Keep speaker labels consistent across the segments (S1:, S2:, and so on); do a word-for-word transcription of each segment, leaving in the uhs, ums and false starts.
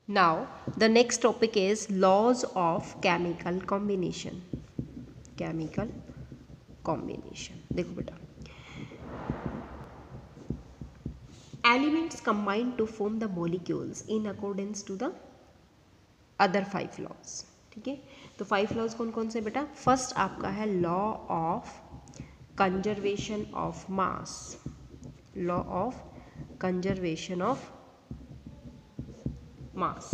S1: Now the next topic is laws of chemical combination. Chemical combination. देखो बेटा, elements combine to form the molecules in accordance to the other five laws. ठीक है, तो five laws कौन कौन से बेटा? फर्स्ट आपका है law of conservation of mass. Law of conservation of mass.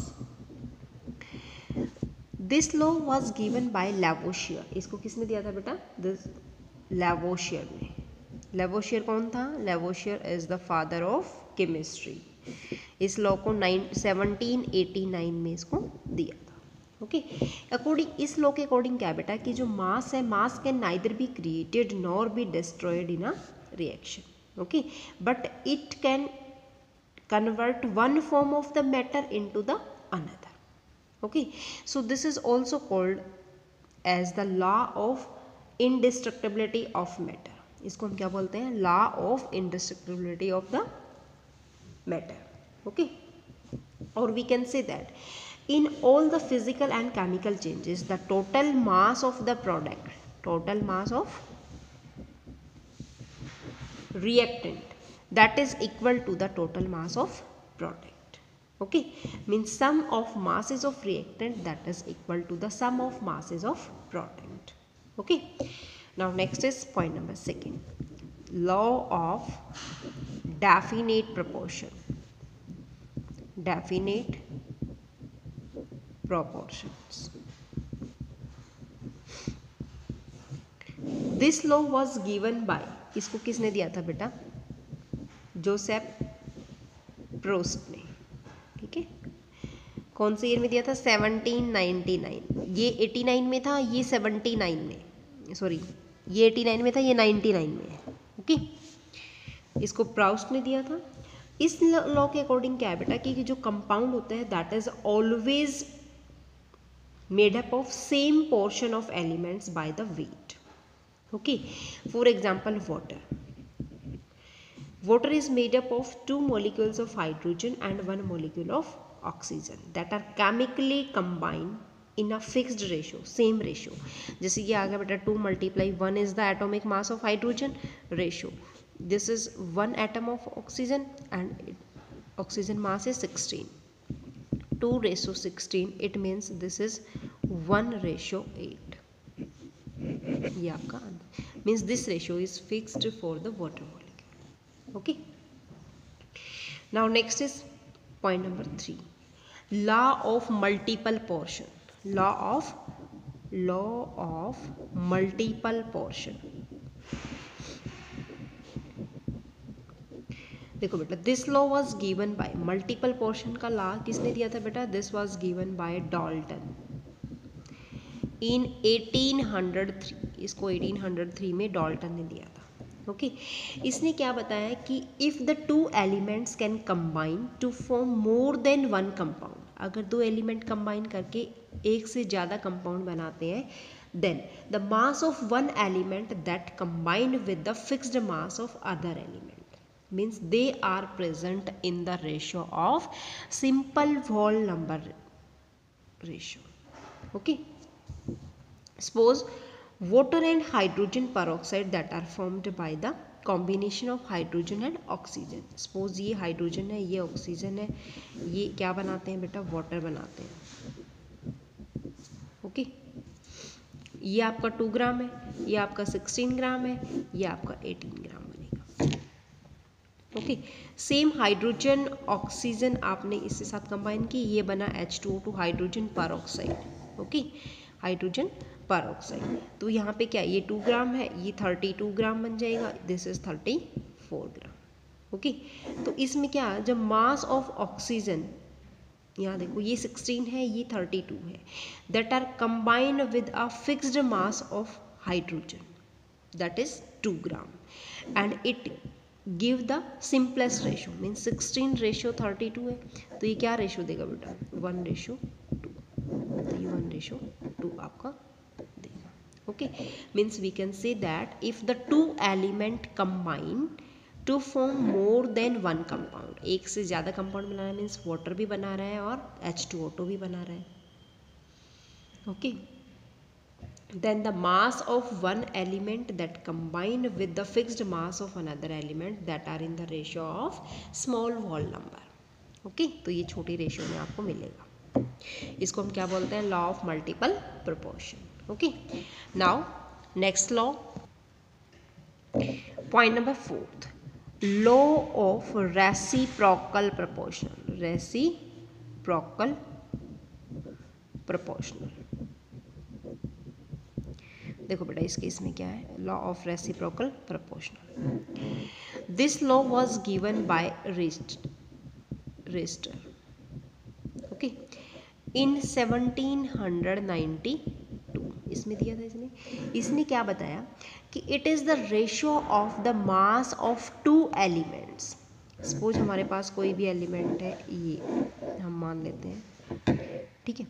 S1: This law was given by Lavoisier. इसको किसने दिया था बेटा? दिस लैवोशियर ने. लैवोशियर कौन था? Lavoisier is the father of chemistry. इस लॉ को नाइन सेवनटीन एटी नाइन में इसको दिया था. ओके, अकॉर्डिंग इस लॉ के अकॉर्डिंग क्या बेटा कि जो मास है, mass can neither be created nor be destroyed in a reaction. Okay, but it can convert one form of the matter into the another. Okay, so this is also called as the law of indestructibility of matter. इसको हम क्या बोलते हैं? law of indestructibility of the matter. Okay, or we can say that in all the physical and chemical changes, the total mass of the product, total mass of reactant, that is equal to the total mass of product. Okay, means sum of masses of reactant that is equal to the sum of masses of product. Okay, now next is point number second, law of definite proportion. Definite proportions. This law was given by, इसको किसने दिया था बेटा? Joseph प्रोस्ट ने. ठीक है, कौन से ईयर में दिया था? Seventeen ninety nine. ये एटी नाइन में था, ये सेवेंटी नाइन में, सॉरी ये एटी नाइन में था, ये नाइंटी नाइन में है. ओके, इसको प्रोस्ट ने दिया था. इस लॉ के अकॉर्डिंग क्या है बेटा कि जो कंपाउंड होता है that is always made up of same portion of elements by the weight. Okay, for example water. Water is made up of two molecules of hydrogen and one molecule of oxygen that are chemically combined in a fixed ratio, same ratio. जैसे कि आ गया बेटा two multiply one is the atomic mass of hydrogen ratio. This is one atom of oxygen and oxygen mass is sixteen. Two ratio sixteen, it means this is one ratio eight. ये आपका means this ratio is fixed for the water molecule. Okay, now next is point number three, law of multiple portion. Law of law of multiple portion. देखो बेटा, this law was given by, multiple portion का law किसने दिया था बेटा? This was given by Dalton in eighteen hundred three. इसको eighteen hundred three में Dalton ने दिया था. Okay okay. इसने क्या बताया कि if the two elements can combine to form more than one compound. अगर दो एलिमेंट कंबाइन करके एक से ज़्यादा कंपाउंड बनाते हैं, then the mass of one element that combined with the fixed mass of other element means they are present in the ratio of simple whole number ratio. Okay, suppose water and hydrogen peroxide that are formed by the combination of hydrogen and oxygen. suppose ये hydrogen है, ये oxygen है, ये क्या बनाते हैं बेटा? Water बनाते हैं. ओके, ये आपका टू ग्राम है, ये आपका सिक्सटीन ग्राम है, ये आपका एटीन ग्राम बनेगा. ओके, सेम हाइड्रोजन ऑक्सीजन आपने इसके साथ कंबाइन की, ये बना H two O two hydrogen peroxide. Okay, hydrogen peroxide. तो यहाँ पे क्या, ये टू ग्राम है, ये थर्टी टू ग्राम बन जाएगा. This is thirty four gram. Okay, तो इसमें क्या, जब मास ऑफ ऑक्सीजन, यहाँ देखो ये सिक्सटीन है, ये थर्टी टू है, that are combined with a fixed mass of hydrogen that is two gram and it give the simplest ratio means sixteen ratio thirty two है. तो ये क्या रेशियो देगा बेटा? One ratio two. तो ये वन रेशियो टू आपका देगा. okay, means we can say that if the two element combine to form more than one compound, एक से ज़्यादा कंपाउंड बना रहा है मीन्स वाटर भी बना रहा है और एच टू ओ टू भी बना रहा है. Okay, then the mass of one element that combined with the fixed mass of another element that are in the ratio of small whole number. Okay okay? तो ये छोटी ratio में आपको मिलेगा. इसको हम क्या बोलते हैं? Law of multiple proportion. Okay, now next law, point number fourth, law of reciprocal proportional. Reciprocal proportional. देखो बेटा इस केस में क्या है? Law of reciprocal proportional. This law was given by Richter. Okay, in seventeen ninety two. इसमें दिया था इसने इसने क्या बताया कि it is the ratio of the mass of two elements. Suppose हमारे पास कोई भी एलिमेंट है, ये हम मान लेते हैं, ठीक है.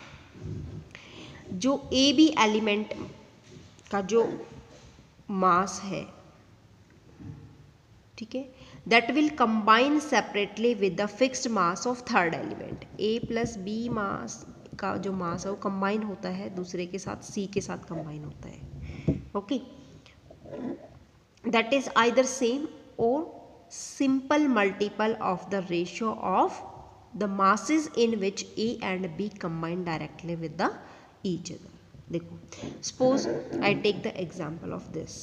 S1: जो ए बी एलिमेंट का जो मास है, ठीक है, that will combine separately with the fixed mass of third element. A plus B mass का जो मास है वो कंबाइन होता है दूसरे के साथ, सी के साथ कंबाइन होता है. Okay, that is either same और simple multiple of the ratio of the masses in which A and B combine directly with the each other. देखो, suppose I take the example of this.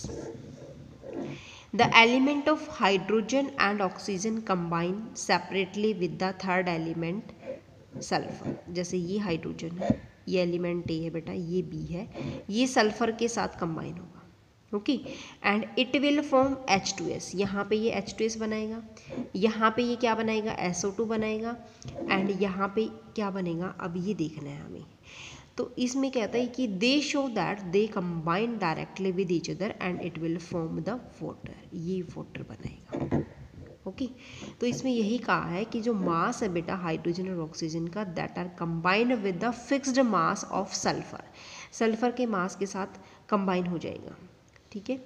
S1: The element of hydrogen and oxygen combine separately with the third element sulphur. जैसे ये hydrogen है, ये element ए है बेटा, ये B है, ये सल्फर के साथ कंबाइन होगा. Okay, and it will form H two S. यहाँ पे ये एच टू एस बनाएगा, यहाँ पे ये क्या बनाएगा? एस ओ टू बनाएगा, एंड यहाँ पे क्या बनेगा? अब ये देखना है हमें. तो इसमें कहता है कि they show that they combine directly with each other and it will form the water. ये वाटर बनाएगा. ओके, तो इसमें यही कहा है कि जो मास है बेटा हाइड्रोजन और ऑक्सीजन का, that are combined with the fixed mass of sulphur. Sulphur के मास के साथ कंबाइन हो जाएगा. ठीक है,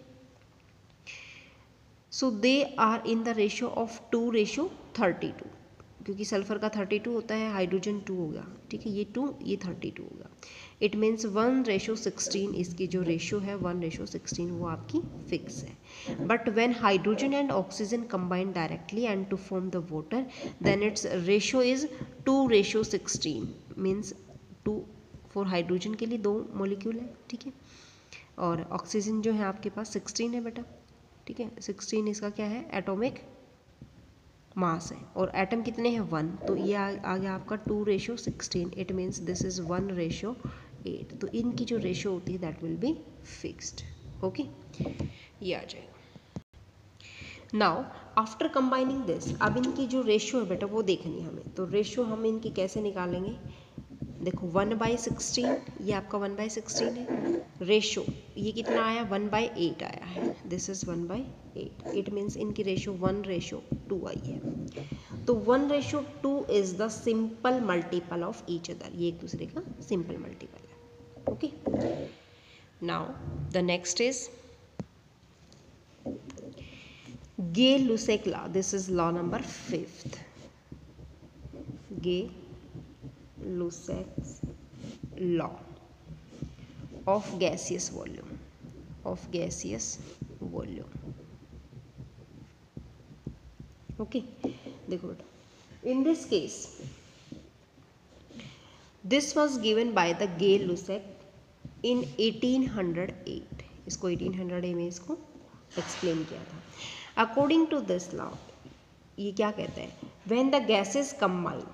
S1: so they are in the ratio of two ratio thirty two. क्योंकि सल्फर का थर्टी टू होता है, हाइड्रोजन टू होगा. ठीक है, ये टू, ये थर्टी टू होगा. It means one ratio sixteen. इसकी जो रेशो है वन रेशो सिक्सटीन वो आपकी फिक्स है. But when hydrogen and oxygen combine directly and to form the water, then it's ratio is two ratio sixteen. Means two for hydrogen के लिए दो molecule है. ठीक है, और ऑक्सीजन जो है आपके पास सिक्सटीन है बेटा. ठीक है, सिक्सटीन इसका क्या है? एटॉमिक मास है. और एटम कितने हैं? वन. तो ये आ, आ गया आपका two ratio sixteen. It means this is one ratio eight. तो इनकी जो रेशो होती है that will be fixed. Okay, ये आ जाएगा. नाउ आफ्टर कंबाइनिंग दिस, अब इनकी जो रेशो है बेटा वो देखनी है हमें. तो रेशो हम इनकी कैसे निकालेंगे? देखो, वन बाई सिक्सटीन, ये आपका वन बाई सिक्सटीन है. रेशो ये कितना आया? वन बाई एट आया है. This is one by eight. It means इनकी रेशो वन रेशो टू आई है. तो one ratio two is the simple multiple of each other. ये एक दूसरे का सिंपल मल्टीपल है. Okay, now the next is Gay Lussac law. This is law number fifth. Gay Lussac's law of gaseous volume, of gaseous volume. Okay, देखो बेटा, in this case this was given by the Gay-Lussac in eighteen oh eight. इसको eighteen oh eight में इसको explain किया था. According to this law, ये क्या कहता है? When the gases combine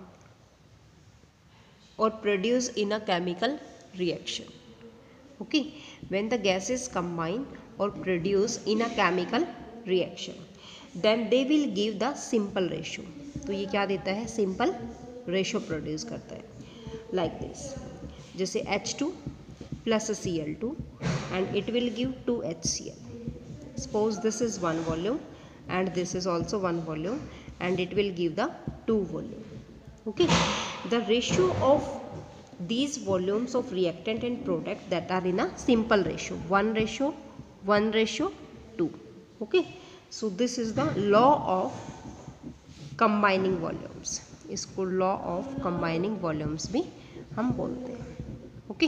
S1: or produce in a chemical reaction. Okay, when the gases combine or produce in a chemical reaction, then they will give the simple ratio. तो ये क्या देता है? simple ratio produce करता है. like this, जैसे H two plus a C L two and it will give two H C l. Suppose this is one volume and this is also one volume and it will give the two volume. Okay, the ratio of these volumes of reactant and product that are in a simple ratio, one ratio one ratio two. Okay, so this is the law of combining volumes, इसको law of combining volumes भी हम बोलते हैं। Okay,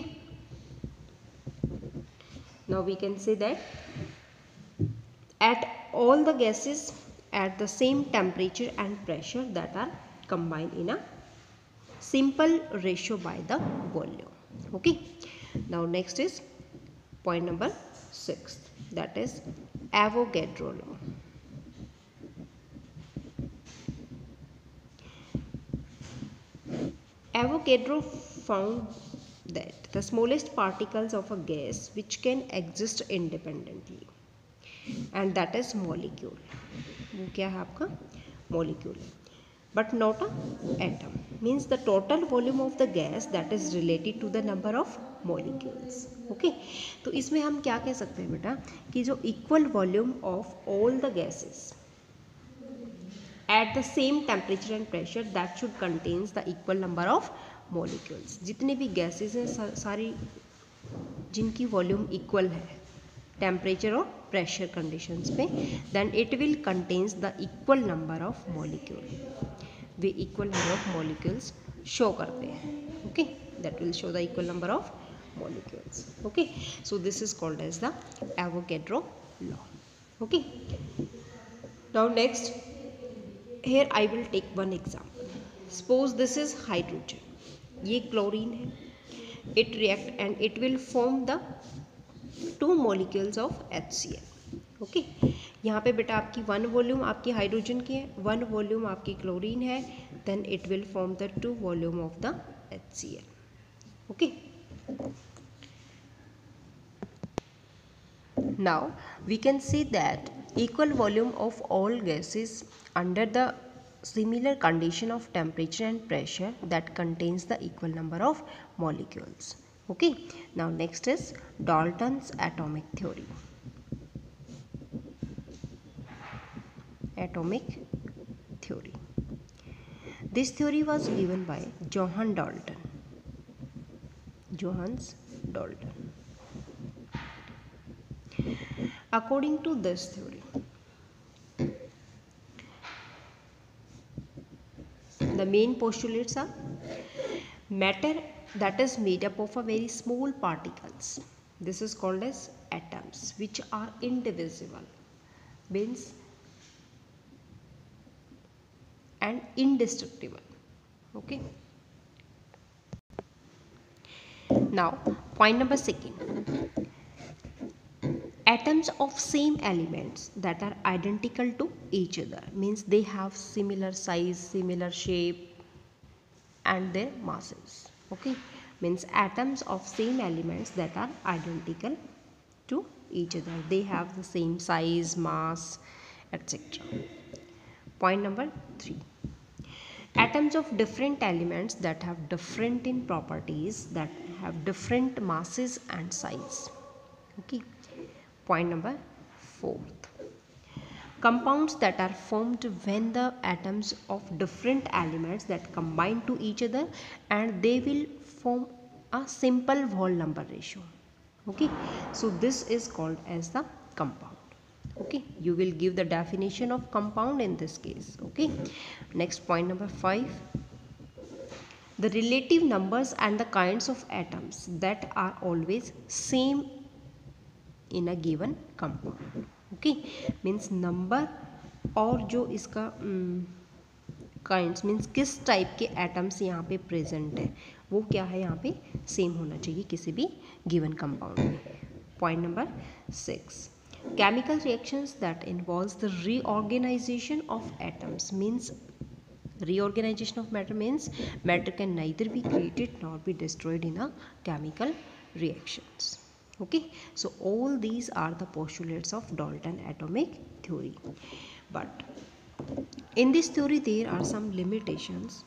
S1: now we can say that at all the gases at the same temperature and pressure that are combined in a simple ratio by the volume. Okay, now next is point number six, that is Avogadro law. Avogadro found that the smallest particles of a gas which can exist independently, and that is molecule. वो क्या है आपका molecule, but not a atom, means the total volume of the gas that is related to the number of molecules. okay, तो इसमें हम क्या कह सकते हैं बेटा कि जो equal volume of all the gases at the same temperature and pressure that should contains the equal number of molecules. जितने भी gases हैं सारी जिनकी वॉल्यूम इक्वल है टेम्परेचर और प्रेशर कंडीशंस पे, then it will contains the equal number of molecule, वे equal number of molecules show करते हैं. Okay, that will show the equal number of molecules. Okay, so this is called as the Avogadro law. Okay, now next here I will take one example. Suppose this is hydrogen, ये chlorine है, it react and it will form the two molecules of H C l. Okay, यहाँ पे बेटा आपकी one volume आपकी hydrogen की है, one volume आपकी क्लोरीन है, then it will form the two volume of the H C l. Okay, now we can see that equal volume of all gases under the similar condition of temperature and pressure that contains the equal number of molecules. Okay, now next is Dalton's atomic theory. Atomic theory. This theory was given by Johann Dalton. Johannes Dalton. According to this theory, the main postulates are matter that is made up of a very small particles. This is called as atoms, which are indivisible, means and indestructible. Okay. Now, point number second. Atoms of same elements that are identical to each other, means they have similar size, similar shape and their masses. Okay, means atoms of same elements that are identical to each other, they have the same size, mass, et cetera. Point number three. Atoms of different elements that have different in properties, that have different masses and size. Okay. Point number fourth. Compounds that are formed when the atoms of different elements that combine to each other and they will form a simple whole number ratio. Okay, so this is called as the compound. Okay, you will give the definition of compound in this case. Okay, next point number five. The relative numbers and the kinds of atoms that are always same in a given compound. Okay, means number और जो इसका kinds um, means किस type के atoms यहाँ पे present है वो क्या है यहाँ पे सेम होना चाहिए किसी भी गिवन कंपाउंड में. Point number six. Chemical reactions that involves the reorganization of atoms, means reorganization of matter means matter can neither be created nor be destroyed in a chemical reactions. Okay, so all these are the postulates of Dalton atomic theory, but in this theory there are some limitations.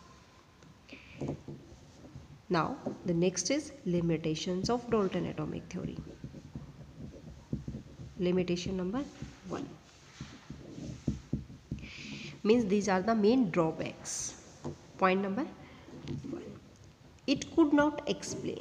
S1: Now the next is limitations of Dalton atomic theory. Limitation number one means these are the main drawbacks. Point number one, it could not explain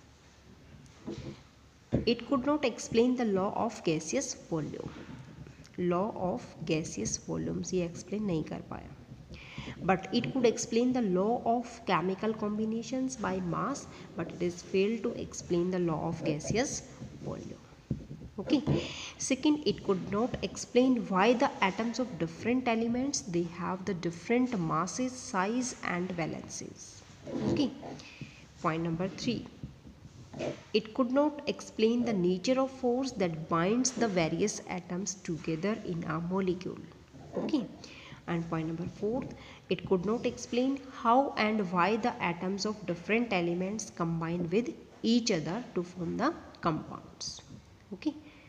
S1: it could not explain the law of gaseous volume. Law of gaseous volumes ये explain नहीं कर पाया. But it could explain the law of chemical combinations by mass, but it is failed to explain the law of gaseous volume. Okay. Second, it could not explain why the atoms of different elements they have the different masses, size and valencies. Okay. Point number three. It could not explain the nature of force that binds the various atoms together in a molecule. Okay. And point number four, it could not explain how and why the atoms of different elements combine with each other to form the compounds. Okay.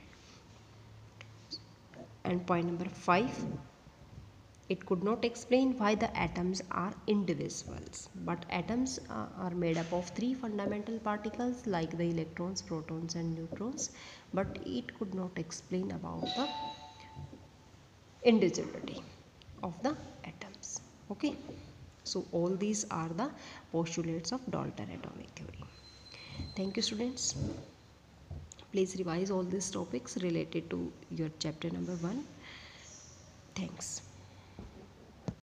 S1: And point number five, it could not explain why the atoms are indivisibles. But atoms uh, are made up of three fundamental particles like the electrons, protons and neutrons. But it could not explain about the indivisibility of the atoms. Okay. So all these are the postulates of Dalton atomic theory. Thank you, students. Please revise all these topics related to your chapter number one. Thanks.